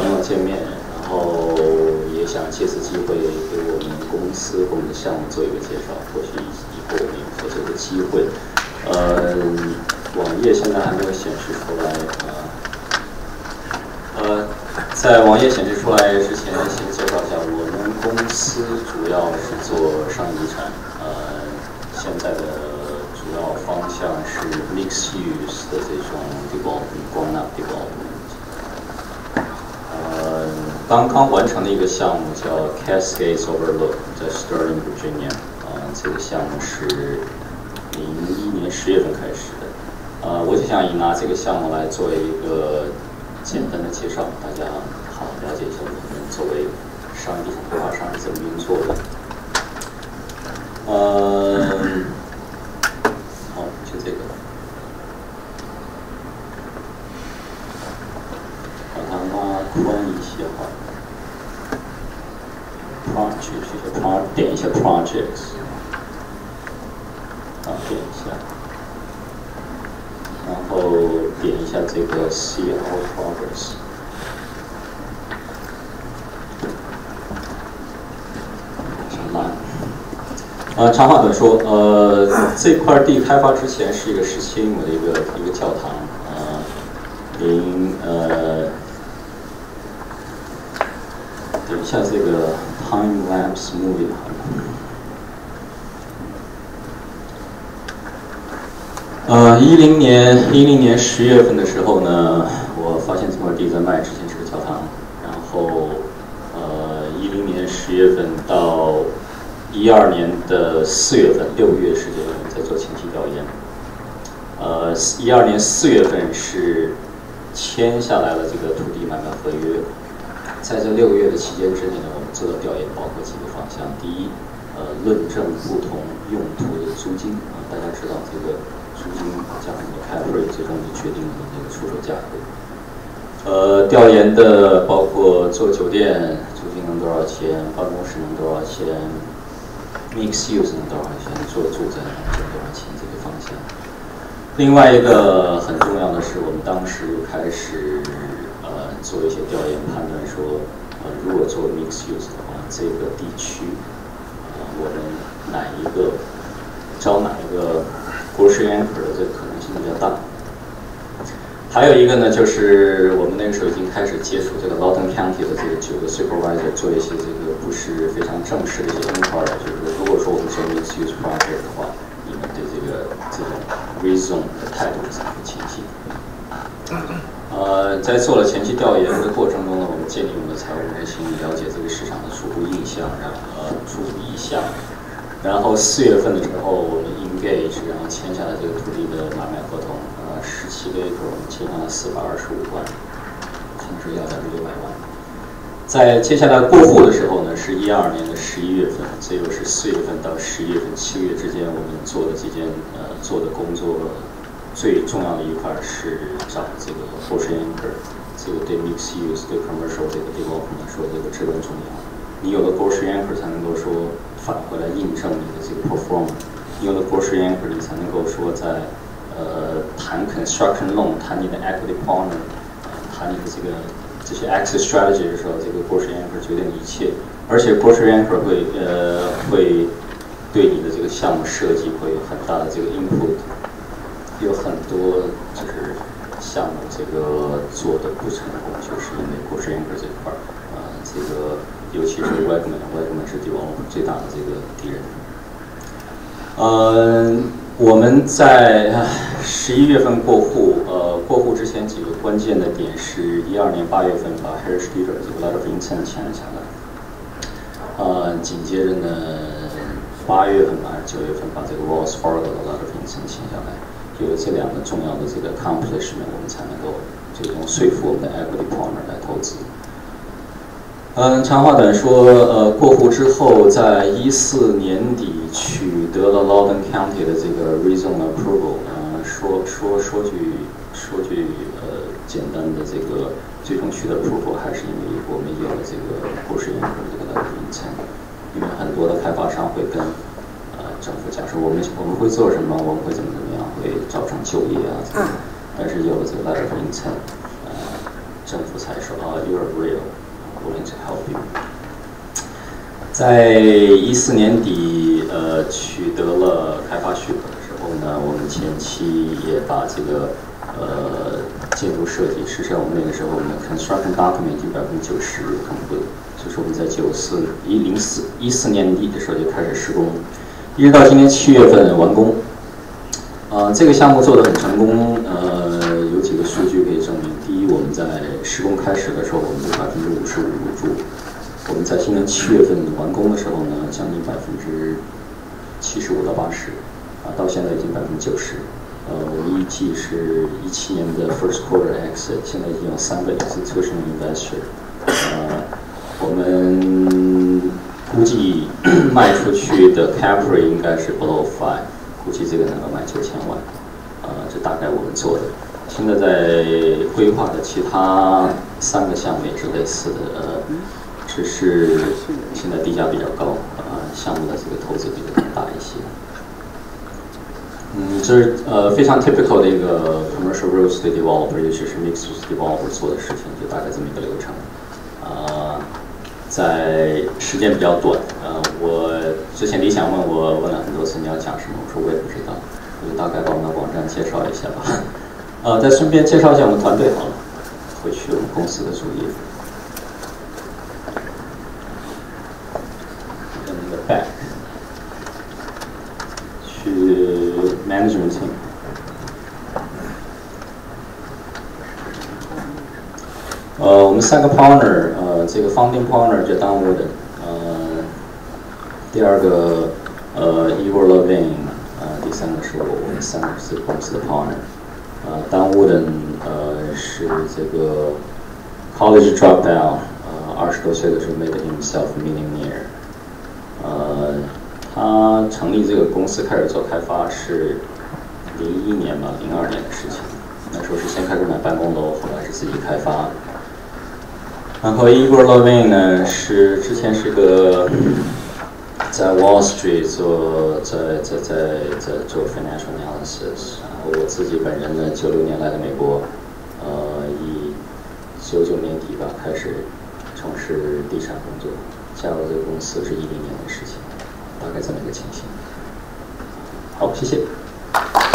朋友见面，然后也想借此机会给我们公司、我们的项目做一个介绍，或许以后我们有合作的机会。网页现在还没有显示出来在网页显示出来之前，先介绍一下我们公司主要是做商业地产，现在的主要方向是 mixed use 的这种 development, grown up development。刚刚完成的一个项目叫 Cascades Overlook， 在 Sterling, Virginia。这个项目是2001年10月份开始的。我就想拿这个项目来做一个简单的介绍，大家好好了解一下我们作为商业地产规划商是怎么运作的。好，就这个，把它拉宽一些哈。点一下 projects， 点一下。然后点一下这个 See Our Progress， 长话短说，这块地开发之前是一个17英亩的一个教堂，点一下这个 Time Lapse Movie。10年10月份的时候呢，我发现这块地在卖，之前是个教堂。然后10年10月份到12年的4月份6个月时间，我们在做前期调研。12年4月份是签下来了这个土地买卖合约。在这6个月的期间之内呢，我们做的调研包括几个方向。第一，论证不同用途的租金大家知道这个租金加上你的cap rate，最终就决定了你这个出售价格。调研的包括做酒店租金能多少钱，办公室能多少钱 ，mixed use 能多少钱，做住宅能挣多少钱这个方向。另外一个很重要的是，我们当时开始做一些调研，判断说，如果做 mixed use 的话，这个地区我们招哪一个 grocery anchor 的这个可能性比较大。还有一个呢，就是我们那个时候已经开始接触这个 Loudoun County 的这个9个 supervisor， 做一些这个不是非常正式的一些 inquiry， 就是如果说我们做 mixed use project 的话，你们对这种 rezone 的态度是怎么前进？在做了前期调研的过程中呢，我们建立我们的财务模型，了解这个市场的初步意向，然后4月份的时候，我们 engage， 然后签下了这个土地的买卖合同，17个acre，我们签下了425万，当时要价是600万。在接下来过户的时候呢，是12年的11月份，这又是4月份到11月份7个月之间，我们做的几件做的工作。最重要的一块是找这个 grocery anchor， 这个对 mixed use 对 commercial 这个 development 来说，这个至关重要。你有了 grocery anchor 才能够说返回来印证你的这个 performance， 你有了 grocery anchor 你才能够说在谈 construction loan， 谈你的 equity partner， 谈你的这些 exit strategy 的时候，这个 grocery anchor 决定一切，而且 grocery anchor 会对你的这个项目设计会有很大的这个 input。有很多就是项目这个做的不成功，就是因为 grocery anchor 这块这个尤其是 Wegman 是developer最大的这个敌人。我们在11月份过户，过户之前几个关键的点是12年8月份把 Harris Teeter 这个 letter of intent 签了下来，紧接着呢8月份还是9月份把这个 Wells Fargo 的 letter of intent 签下来。有了这2个重要的这个 accomplishment， 我们才能够最终说服我们的 equity partner 来投资。长话短说，过户之后，在14年底取得了 Loudoun County 的这个 rezone approval。说句简单的这个最终取得 approval， 还是因为我们有了这个grocery anchor这个 letter of intent， 因为很多的开发商会跟政府假设我们会做什么，我们会怎么样，会造成就业啊，但是有了这个 letter of intent， 政府才说you're real, willing to help you。在14年底，取得了开发许可的时候呢，我们前期也把这个建筑设计，实际上我们那个时候我们的 construction document 已经90%complete，就是我们在14年底的时候就开始施工，一直到今年7月份完工。这个项目做得很成功，有几个数据可以证明。第一，我们在施工开始的时候，我们就55%入住；我们在今年7月份完工的时候呢，将近75%到80%，到现在已经90%。我们预计是17年的 first quarter exit， 现在已经有3个 institutional investor。我们估计卖出去的 cap rate 应该是 below 5。估计这个能够卖9000万，这大概我们做的。现在在规划的其他3个项目也是类似的，只是现在地价比较高，项目的这个投资比较大一些。这是非常 typical 的一个 commercial real estate developer， 尤其是 mixed use developer 做的事情，就大概这么一个流程。在时间比较短，我之前理想问了很多次你要讲什么，我说我也不知道，我就大概把我们的网站介绍一下吧。再顺便介绍一下我们团队好了，回去我们公司的主页。In the back， 去 management team。我们3个 partner， 这个 founding partner 叫 Don Wooden， 第2个Igor Levin， 第3个是我们3个是公司的 partner。Don Wooden 是这个 college dropout， 20多岁的时候 made himself millionaire。他成立这个公司开始做开发是01年吧，02年的事情。那时候是先开始买办公楼，后来是自己开发。然后 Igor Levin 呢是之前是个在 Wall Street 在做 financial analysis， 然后我自己本人呢96年来的美国，以99年底吧开始从事地产工作，加入这个公司是10年的事情，大概这么一个情形。好，谢谢。